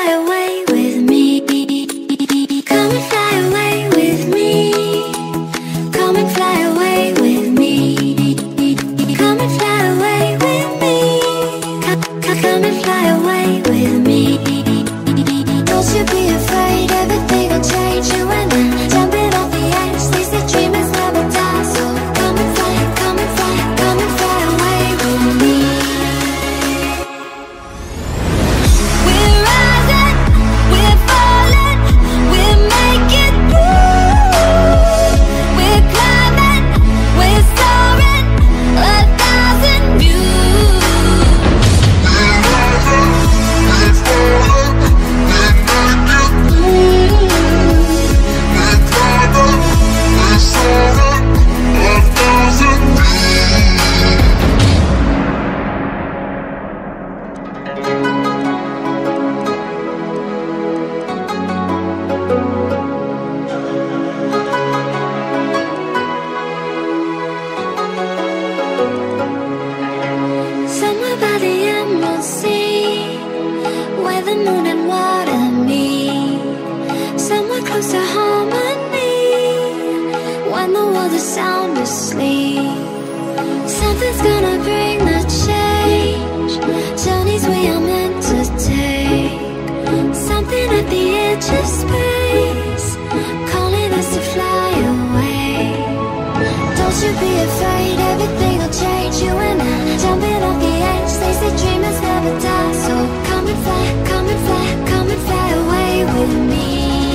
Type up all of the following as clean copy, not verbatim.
fly away with me. Come and fly away with me. Come and fly away with me. Come and fly away with me. Come and fly away with me. Don't you be afraid, everything will change. You and I, jumping off the edge. They say dreamers never die, so come and fly, come and fly, come and fly away with me. We're rising, we're falling, we're making through. We're climbing, we're soaring, 1,000 views. We're rising, we're falling, we're making through. We're climbing, we're soaring, 1,000 views. Somewhere by the emerald sea, where the moon and water meet. Somewhere close to harmony, when the world is sound asleep. Something's gonna bring the change, journeys we are meant to take. Something at the edge of space, calling us to fly away. Don't you be afraid, everything will change. You and I, jumping off the edge. They say dreamers never die, so come and fly, come and fly, come and fly away with me.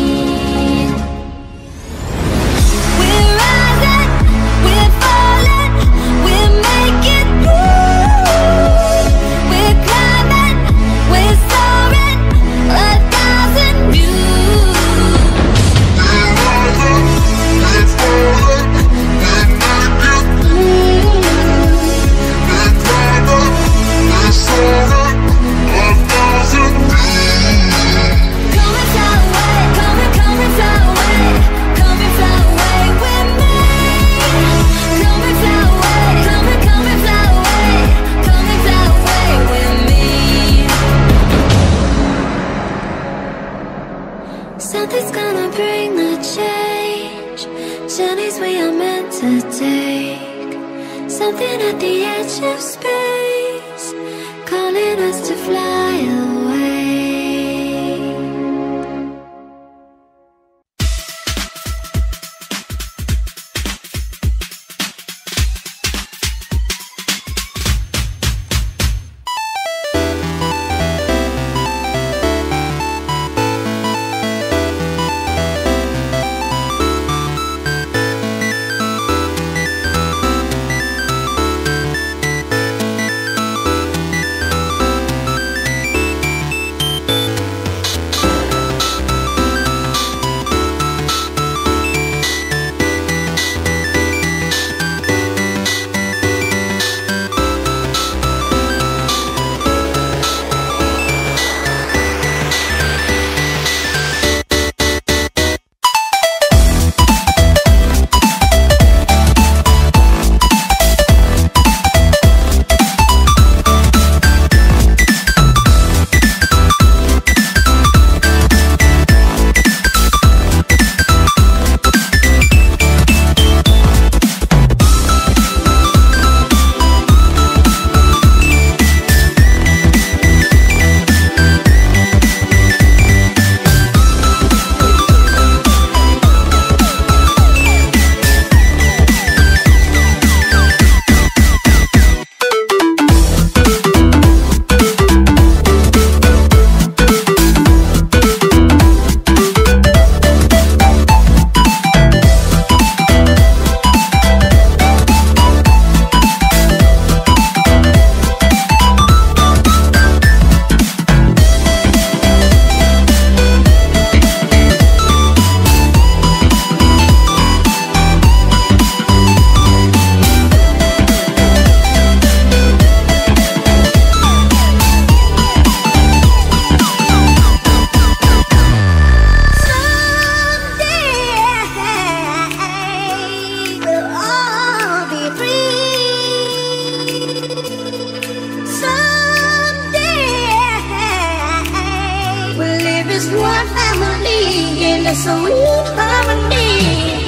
We're rising, we're falling, we're making through. We're climbing, we're soaring, 1,000 views. We're rising, we're falling, we're making through. We're climbing, we're soaring, 1,000 views. Come and fly away, come and fly away, come and fly away with me. Come and fly away, come and fly away, come and fly away with me. Something's gonna bring the change, journeys we are meant to take. Something at the edge of space, calling us to fly away. just one family in a sweet harmony.